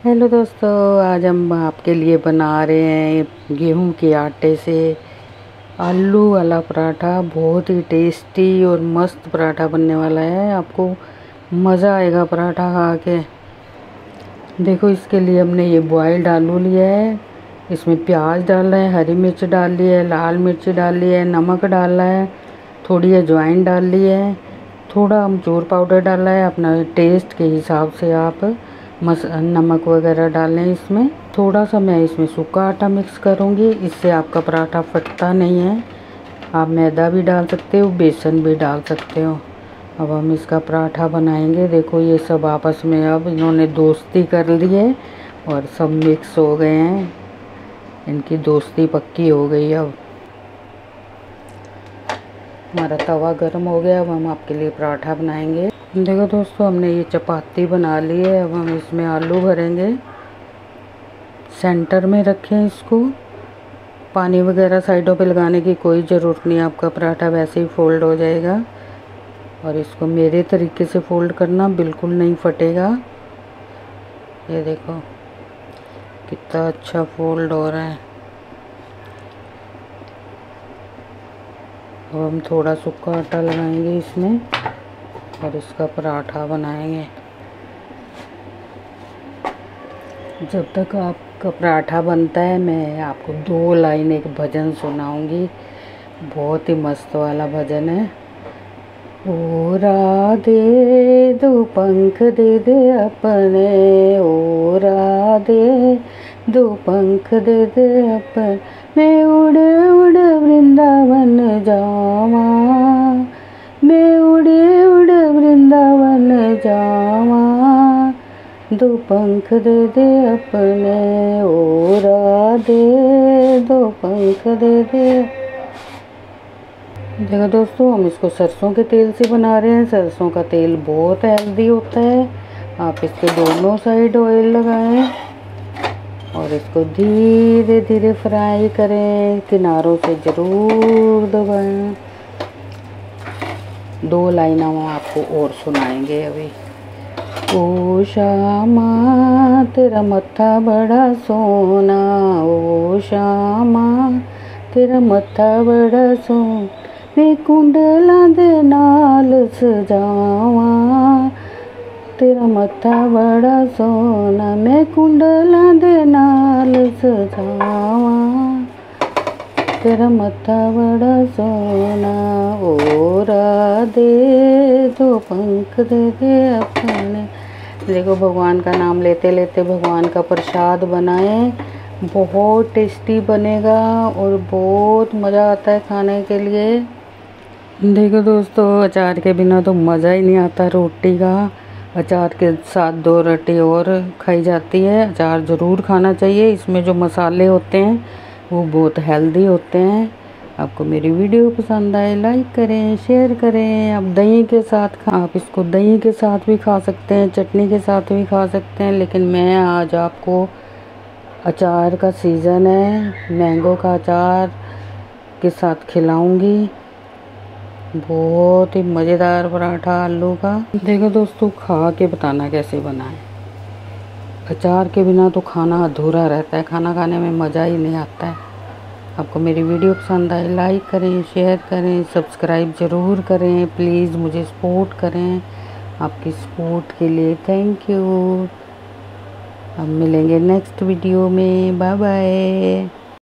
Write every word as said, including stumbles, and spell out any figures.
Hello दोस्तों, आज हम आपके लिए बना रहे हैं गेहूं के आटे से आलू वाला पराठा। बहुत ही टेस्टी और मस्त पराठा बनने वाला है। आपको मज़ा आएगा पराठा खा के। देखो, इसके लिए हमने ये बॉइल्ड आलू लिया है। इसमें प्याज डाला है, हरी मिर्च डाल ली है, लाल मिर्च डाल ली है, नमक डाला है, थोड़ी अजवाइन डाल ली है, थोड़ा अमचूर पाउडर डाला है। अपना टेस्ट के हिसाब से आप मस नमक वगैरह डालें। इसमें थोड़ा सा मैं इसमें सूखा आटा मिक्स करूँगी, इससे आपका पराठा फटता नहीं है। आप मैदा भी डाल सकते हो, बेसन भी डाल सकते हो। अब हम इसका पराठा बनाएंगे। देखो, ये सब आपस में अब इन्होंने दोस्ती कर ली है और सब मिक्स हो गए हैं। इनकी दोस्ती पक्की हो गई। अब हमारा तवा गर्म हो गया। अब हम आपके लिए पराठा बनाएंगे। देखो दोस्तों, हमने ये चपाती बना ली है। अब हम इसमें आलू भरेंगे, सेंटर में रखें इसको। पानी वगैरह साइडों पे लगाने की कोई ज़रूरत नहीं, आपका पराठा वैसे ही फोल्ड हो जाएगा। और इसको मेरे तरीके से फोल्ड करना, बिल्कुल नहीं फटेगा। ये देखो कितना अच्छा फोल्ड हो रहा है। अब हम थोड़ा सूखा आटा लगाएंगे इसमें और इसका पराठा बनाएंगे। जब तक आपका पराठा बनता है, मैं आपको दो लाइन एक भजन सुनाऊंगी। बहुत ही मस्त वाला भजन है। ओ राधे दो पंख दे दे अपने, ओ राधे दो पंख दे दे अपन, मैं उड़े उड़े वृंदावन जावा, मैं उड़े उड़े वृंदावन जावा, दो पंख दे दे अपने, ओ राधे दो पंख दे दे। देखो दोस्तों, हम इसको सरसों के तेल से बना रहे हैं। सरसों का तेल बहुत हेल्दी होता है। आप इसके दोनों साइड ऑयल लगाएं और इसको धीरे धीरे फ्राई करें। किनारों से ज़रूर दबाएं। दो लाइन हम आपको और सुनाएंगे अभी। ओ श्यामा तेरा मत्था बड़ा सोना, ओ श्यामा तेरा मत्था बड़ा सोना, मैं कुंडला दे नाल सजावा, तेरा मत्था बड़ा सोना, मैं कुंडला दे नाल सजावा, तेरा मत्था बड़ा सोना, ओ राधे दो पंख दे दे अपने। देखो, भगवान का नाम लेते लेते भगवान का प्रसाद बनाएं। बहुत टेस्टी बनेगा और बहुत मज़ा आता है खाने के लिए। देखो दोस्तों, अचार के बिना तो मज़ा ही नहीं आता रोटी का। अचार के साथ दो रोटी और खाई जाती है। अचार ज़रूर खाना चाहिए। इसमें जो मसाले होते हैं वो बहुत हेल्दी होते हैं। आपको मेरी वीडियो पसंद आए, लाइक करें, शेयर करें। आप दही के साथ खा आप इसको दही के साथ भी खा सकते हैं, चटनी के साथ भी खा सकते हैं। लेकिन मैं आज आपको, अचार का सीज़न है, मैंगो का अचार के साथ खिलाऊंगी। बहुत ही मज़ेदार पराठा आलू का। देखो दोस्तों, खा के बताना कैसे बना है। अचार के बिना तो खाना अधूरा रहता है, खाना खाने में मज़ा ही नहीं आता है। आपको मेरी वीडियो पसंद आए, लाइक करें, शेयर करें, सब्सक्राइब ज़रूर करें। प्लीज़ मुझे सपोर्ट करें। आपकी सपोर्ट के लिए थैंक यू। अब मिलेंगे नेक्स्ट वीडियो में। Bye bye.